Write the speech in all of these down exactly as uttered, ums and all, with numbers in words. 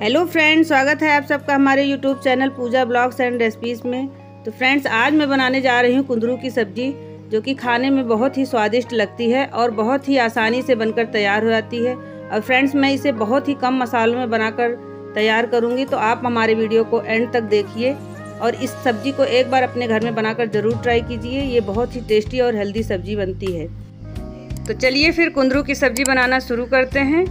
Hello friends, स्वागत है आप सबका हमारे YouTube channel Pooja blogs and recipes में। तो फ्रेंड्स, आज मैं बनाने जा रही हूँ कुंदरू की सब्ज़ी, जो कि खाने में बहुत ही स्वादिष्ट लगती है और बहुत ही आसानी से बनकर तैयार हो जाती है। और फ्रेंड्स, मैं इसे बहुत ही कम मसालों में बनाकर तैयार करूँगी, तो आप हमारे वीडियो को एंड तक देखिए और इस सब्ज़ी को एक बार अपने घर में बनाकर ज़रूर ट्राई कीजिए। ये बहुत ही टेस्टी और हेल्दी सब्ज़ी बनती है। तो चलिए फिर कुंदरू की सब्ज़ी बनाना शुरू करते हैं।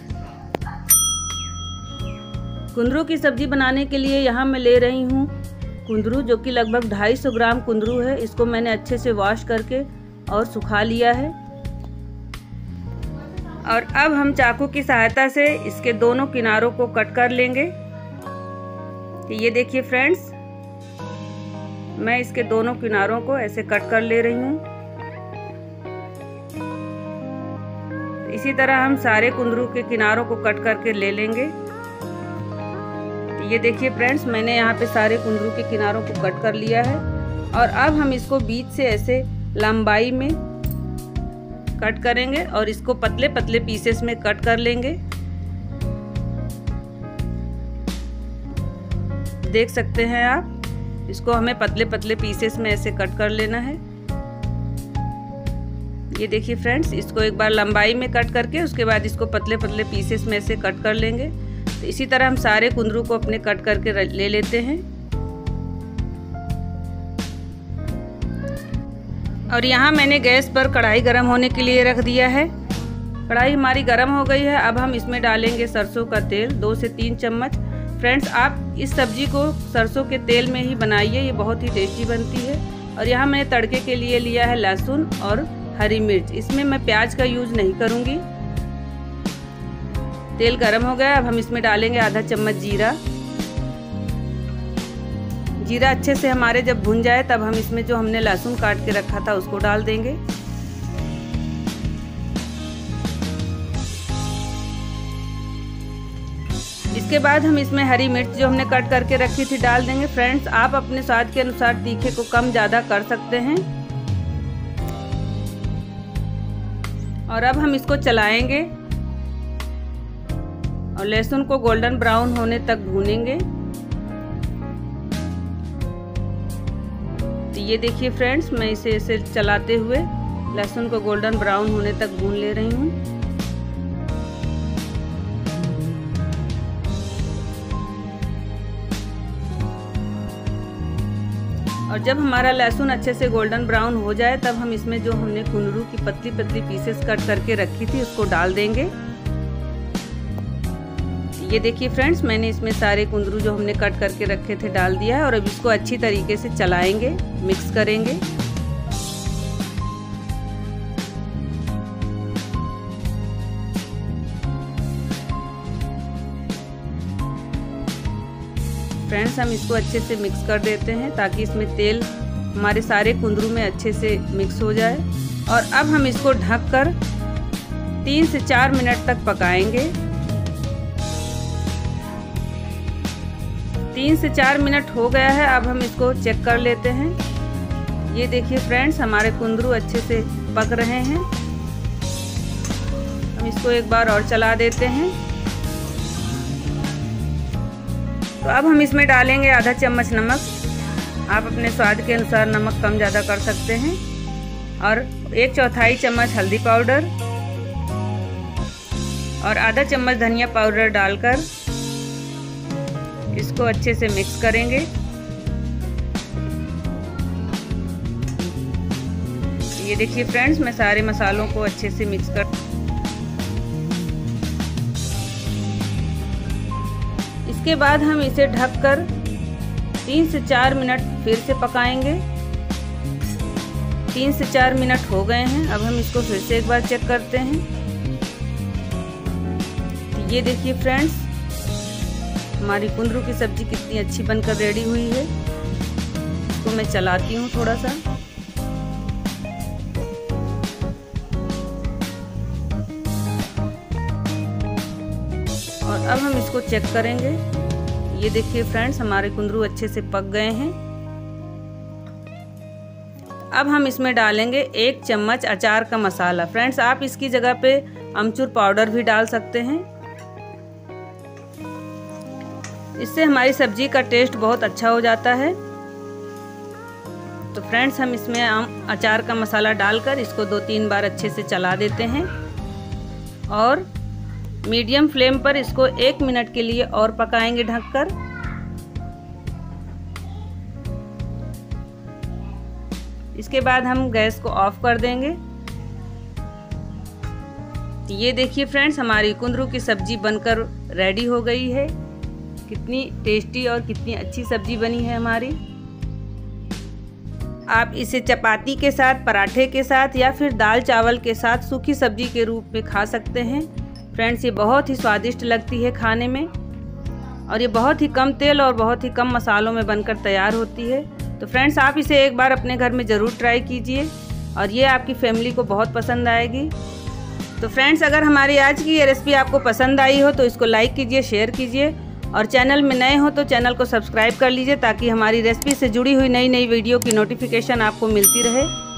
कुंदरू की सब्ज़ी बनाने के लिए यहाँ मैं ले रही हूँ कुंदरू, जो कि लगभग ढाई सौ ग्राम कुंदरू है। इसको मैंने अच्छे से वॉश करके और सुखा लिया है। और अब हम चाकू की सहायता से इसके दोनों किनारों को कट कर लेंगे। तो ये देखिए फ्रेंड्स, मैं इसके दोनों किनारों को ऐसे कट कर ले रही हूँ। इसी तरह हम सारे कुंदरू के किनारों को कट करके ले लेंगे। ये देखिए फ्रेंड्स, मैंने यहाँ पे सारे कुंदरू के किनारों को कट कर लिया है। और अब हम इसको बीच से ऐसे लंबाई में कट करेंगे और इसको पतले पतले पीसेस में कट कर लेंगे। देख सकते हैं आप, इसको हमें पतले पतले पीसेस में ऐसे कट कर लेना है। ये देखिए फ्रेंड्स, इसको एक बार लंबाई में कट करके उसके बाद इसको पतले पतले पीसेस में ऐसे कट कर लेंगे। तो इसी तरह हम सारे कुंदरू को अपने कट करके ले लेते हैं। और यहाँ मैंने गैस पर कढ़ाई गरम होने के लिए रख दिया है। कढ़ाई हमारी गरम हो गई है। अब हम इसमें डालेंगे सरसों का तेल, दो से तीन चम्मच। फ्रेंड्स, आप इस सब्जी को सरसों के तेल में ही बनाइए, ये बहुत ही टेस्टी बनती है। और यहाँ मैंने तड़के के लिए लिया है लहसुन और हरी मिर्च। इसमें मैं प्याज का यूज नहीं करूँगी। तेल गरम हो गया। अब हम इसमें डालेंगे आधा चम्मच जीरा। जीरा अच्छे से हमारे जब भुन जाए, तब हम इसमें जो हमने लहसुन काट के रखा था उसको डाल देंगे। इसके बाद हम इसमें हरी मिर्च जो हमने कट करके रखी थी डाल देंगे। फ्रेंड्स, आप अपने स्वाद के अनुसार तीखे को कम ज़्यादा कर सकते हैं। और अब हम इसको चलाएंगे और लहसुन को गोल्डन ब्राउन होने तक भूनेंगे। तो ये देखिए फ्रेंड्स, मैं इसे ऐसे चलाते हुए लहसुन को गोल्डन ब्राउन होने तक भून ले रही हूँ। और जब हमारा लहसुन अच्छे से गोल्डन ब्राउन हो जाए, तब हम इसमें जो हमने कुंदरू की पतली पतली पीसेस कट करके रखी थी उसको डाल देंगे। ये देखिए फ्रेंड्स, मैंने इसमें सारे कुंदरू जो हमने कट करके रखे थे डाल दिया है। और अब इसको अच्छी तरीके से चलाएंगे, मिक्स करेंगे। फ्रेंड्स, हम इसको अच्छे से मिक्स कर देते हैं ताकि इसमें तेल हमारे सारे कुंदरू में अच्छे से मिक्स हो जाए। और अब हम इसको ढककर तीन से चार मिनट तक पकाएंगे। तीन से चार मिनट हो गया है। अब हम इसको चेक कर लेते हैं। ये देखिए फ्रेंड्स, हमारे कुंदरू अच्छे से पक रहे हैं। हम इसको एक बार और चला देते हैं। तो अब हम इसमें डालेंगे आधा चम्मच नमक। आप अपने स्वाद के अनुसार नमक कम ज़्यादा कर सकते हैं। और एक चौथाई चम्मच हल्दी पाउडर और आधा चम्मच धनिया पाउडर डालकर इसको अच्छे से मिक्स करेंगे। ये देखिए फ्रेंड्स, मैं सारे मसालों को अच्छे से मिक्स कर इसके बाद हम इसे ढककर तीन से चार मिनट फिर से पकाएंगे। तीन से चार मिनट हो गए हैं। अब हम इसको फिर से एक बार चेक करते हैं। ये देखिए फ्रेंड्स, हमारी कुंदरू की सब्जी कितनी अच्छी बनकर रेडी हुई है। इसको मैं चलाती हूँ थोड़ा सा। और अब हम इसको चेक करेंगे। ये देखिए फ्रेंड्स, हमारे कुंदरू अच्छे से पक गए हैं। अब हम इसमें डालेंगे एक चम्मच अचार का मसाला। फ्रेंड्स, आप इसकी जगह पे अमचूर पाउडर भी डाल सकते हैं। इससे हमारी सब्जी का टेस्ट बहुत अच्छा हो जाता है। तो फ्रेंड्स, हम इसमें आम अचार का मसाला डालकर इसको दो तीन बार अच्छे से चला देते हैं और मीडियम फ्लेम पर इसको एक मिनट के लिए और पकाएंगे ढककर। इसके बाद हम गैस को ऑफ कर देंगे। ये देखिए फ्रेंड्स, हमारी कुंदरू की सब्जी बनकर रेडी हो गई है। कितनी टेस्टी और कितनी अच्छी सब्जी बनी है हमारी। आप इसे चपाती के साथ, पराठे के साथ या फिर दाल चावल के साथ सूखी सब्जी के रूप में खा सकते हैं। फ्रेंड्स, ये बहुत ही स्वादिष्ट लगती है खाने में और ये बहुत ही कम तेल और बहुत ही कम मसालों में बनकर तैयार होती है। तो फ्रेंड्स, आप इसे एक बार अपने घर में ज़रूर ट्राई कीजिए और ये आपकी फैमिली को बहुत पसंद आएगी। तो फ्रेंड्स, अगर हमारी आज की ये रेसिपी आपको पसंद आई हो तो इसको लाइक कीजिए, शेयर कीजिए और चैनल में नए हो तो चैनल को सब्सक्राइब कर लीजिए ताकि हमारी रेसिपी से जुड़ी हुई नई नई वीडियो की नोटिफिकेशन आपको मिलती रहे।